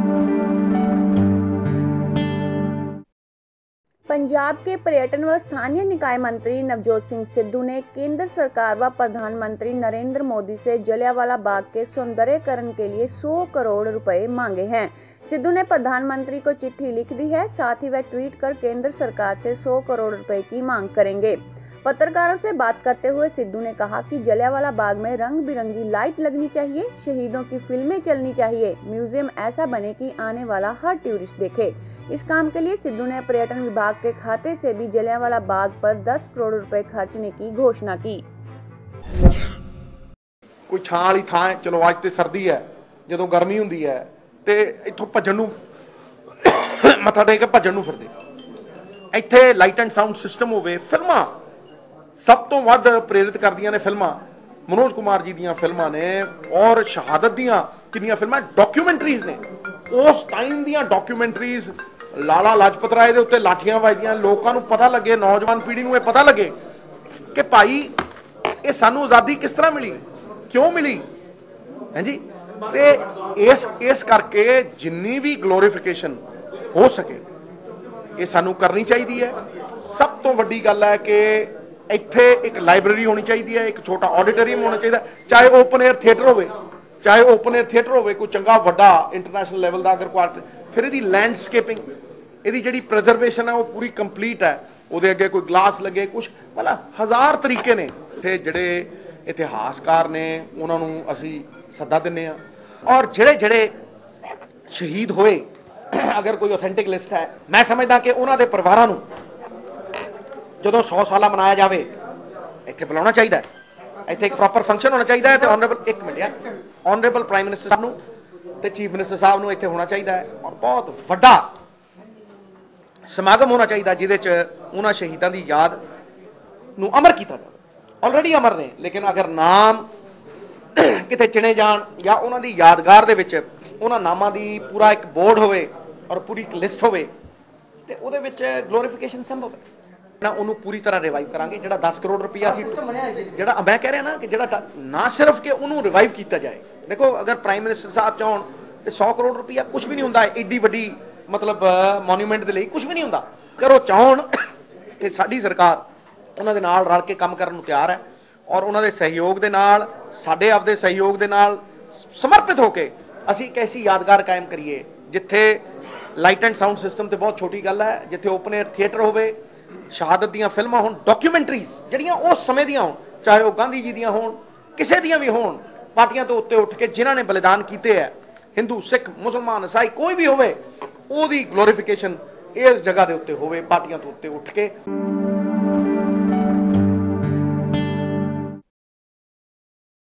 पंजाब के पर्यटन व स्थानीय निकाय मंत्री नवजोत सिंह सिद्धू ने केंद्र सरकार व प्रधानमंत्री नरेंद्र मोदी से जलियांवाला बाग के सौंदर्यीकरण के लिए 100 करोड़ रुपए मांगे हैं। सिद्धू ने प्रधानमंत्री को चिट्ठी लिख दी है। साथ ही वह ट्वीट कर केंद्र सरकार से 100 करोड़ रुपए की मांग करेंगे। पत्रकारों से बात करते हुए सिद्धू ने कहा कि जलियांवाला बाग में रंग बिरंगी लाइट लगनी चाहिए, शहीदों की फिल्में चलनी चाहिए, म्यूजियम ऐसा बने कि आने वाला हर टूरिस्ट देखे। इस काम के लिए सिद्धू ने पर्यटन विभाग के खाते से भी जलियांवाला बाग पर 10 करोड़ रुपए खर्चने की घोषणा की। कोई छां वाली थां है, चलो अज तो सर्दी है, जो गर्मी हुंदी है तो इत्थों भजन नूं मत्था टेक के भजन नूं फिरदे। इत्थे लाइट एंड साउंड सिस्टम होवे, फिल्मां सब तो वध प्रेरित करदियां ने फिल्मां। मनोज कुमार जी दियां फिल्मां ने और शहादत दियां कितनियां फिल्मां डॉक्यूमेंटरीज ने, उस टाइम दियां डॉक्यूमेंटरीज। लाला लाजपत राय दे उत्ते लाठियां वजदियां, लोकां नूं पता लगे, नौजवान पीढ़ी नूं पता लगे कि भाई ये सानू आज़ादी किस तरह मिली, क्यों मिली है जी। ते इस करके जिन्नी भी ग्लोरीफिकेशन हो सके ये सानू करनी चाहिए है। सब तो वड्डी गल है कि इत्थे एक लाइब्रेरी होनी चाहिए है, एक छोटा ऑडिटोरीयम होना चाहिए, चाहे ओपन एयर थिएटर होवे, चाहे ओपन एयर थिएटर होवे कोई चंगा वड्डा इंटरनेशनल लेवल का अगर कोई, फिर इहदी लैंडस्केपिंग, इहदी जिहड़ी प्रिजर्वेशन है वो पूरी कंप्लीट है, उहदे अगे कोई ग्लास लगे, कुछ मतलब 1000 तरीके ने। इत्थे जिहड़े इतिहासकार ने उन्हां नूं असीं सद्दा दिंदे आ, और जिहड़े जिहड़े शहीद होए अगर कोई ऑथेंटिक लिस्ट है, मैं समझदा कि उन्हां दे परिवारां नूं ਜਦੋਂ 100 ਸਾਲਾ ਮਨਾਇਆ ਜਾਵੇ ਇੱਥੇ ਬੁਲਾਉਣਾ ਚਾਹੀਦਾ ਹੈ। ਇੱਥੇ ਇੱਕ ਪ੍ਰੋਪਰ ਫੰਕਸ਼ਨ ਹੋਣਾ ਚਾਹੀਦਾ ਹੈ ਤੇ ਆਨਰੇਬਲ ਇੱਕ ਮਿੰਟ ਯਾਰ ਆਨਰੇਬਲ ਪ੍ਰਾਈਮ ਮਿਨਿਸਟਰ ਸਾਹਿਬ ਨੂੰ ਤੇ ਚੀਫ ਮਿਨਿਸਟਰ ਸਾਹਿਬ ਨੂੰ ਇੱਥੇ ਹੋਣਾ ਚਾਹੀਦਾ ਹੈ, ਔਰ ਬਹੁਤ ਵੱਡਾ ਸਮਾਗਮ ਹੋਣਾ ਚਾਹੀਦਾ ਜਿਹਦੇ 'ਚ ਉਹਨਾਂ ਸ਼ਹੀਦਾਂ ਦੀ ਯਾਦ ਨੂੰ ਅਮਰ ਕੀਤਾ ਜਾਵੇ। ਆਲਰੇਡੀ ਅਮਰ ਨੇ, ਲੇਕਿਨ ਅਗਰ ਨਾਮ ਕਿਤੇ ਚਿਣੇ ਜਾਣ ਜਾਂ ਉਹਨਾਂ ਦੀ ਯਾਦਗਾਰ ਦੇ ਵਿੱਚ ਉਹਨਾਂ ਨਾਮਾਂ ਦੀ ਪੂਰਾ ਇੱਕ ਬੋਰਡ ਹੋਵੇ ਔਰ ਪੂਰੀ ਇੱਕ ਲਿਸਟ ਹੋਵੇ ਤੇ ਉਹਦੇ ਵਿੱਚ ਗਲੋਰੀਫਿਕੇਸ਼ਨ ਸੰਭਵ ਹੈ ना। उन्होंने पूरी तरह रिवाइव करांगे। जिहड़ा 10 करोड़ रुपया जिहड़ा मैं कह रहा ना कि जिहड़ा ना सिर्फ कि उन्होंने रिवाइव किया जाए। देखो अगर प्राइम मिनिस्टर साहब चाहन तो 100 करोड़ रुपया कुछ भी नहीं होंदा, एडी वड्डी मतलब मोन्यूमेंट के लिए कुछ भी नहीं होंदा। अगर वो चाहन कि साडी सरकार उन्हां दे नाल रल के काम करन नूं तैयार है और उन्हां दे सहयोग दे नाल साडे आपदे सहयोग दे नाल समर्पित होके असीं एक ऐसी यादगार कायम करिए जिथे लाइट एंड साउंड सिस्टम तो बहुत छोटी गल है, जिथे ओपन एयर थिएटर होवे, शहादत दियां फिल्मां होण, डॉक्यूमेंटरीज जिहड़ियां उस समय दियां होण, चाहे वो गांधी जी दियां होण, किसी दियां भी होण, पार्टियां तो उत्ते उठ के जिन्हां ने बलिदान कीते है, हिंदू सिख मुसलमान ईसाई कोई भी होवे, ओहदी ग्लोरीफिकेशन इस जगह दे उत्ते होवे, पार्टियां तो उत्ते उठ के।